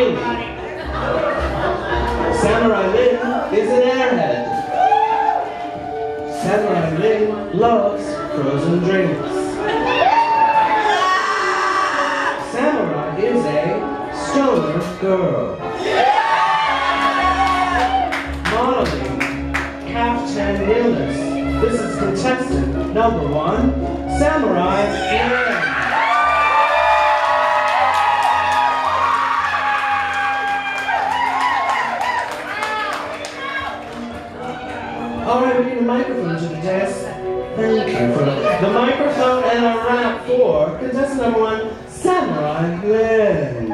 King. Samurai Lynn is an airhead. Samurai Lynn loves frozen drinks. Samurai is a stoner girl. Modeling Caftan illness. This is contestant number 1, Samurai Lynn. Alright, we need a microphone to the desk. Thank you for the microphone and a rap for contestant number 1, Samurai Lynn.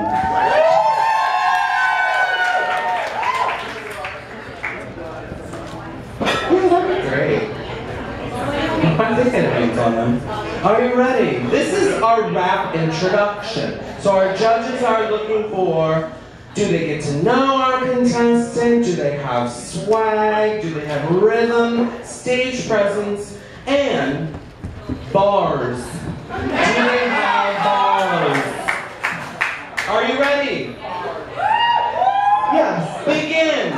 Great. I think it hangs on them. Are you ready? This is our rap introduction. So our judges are looking for, do they get to know our contestant? Do they have swag? Do they have rhythm, stage presence, and bars? Do they have bars? Are you ready? Yes. Begin.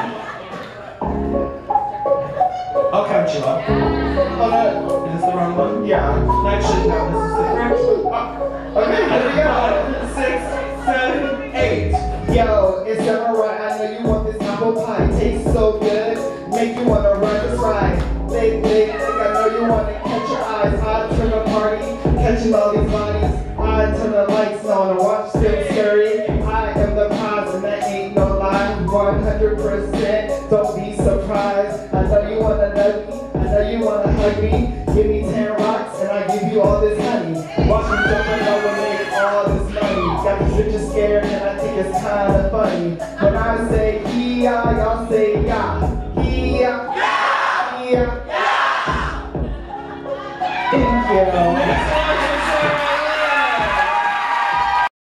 I'll count you up. Oh no, is this the wrong one? Yeah. Actually, no, this is the correct one. Okay, here we go. 6, 7, 8. Yo, it's Samurai. I know you want this apple pie. Tastes so good, make you wanna run this ride. Big, I know you wanna catch your eyes. I turn the party, catching all these bodies. I turn the lights on and watch them scurry. I am the prize and that ain't no lie. 100%, don't be surprised. I know you wanna nut me, I know you wanna hug me. Give me 10 rocks and I give you all this honey. Watch me jump and over and make all this money. Got these bitches scared and I think it's kinda funny. When I say yeah, y'all say yeah. Yeah. Yeah. Thank you.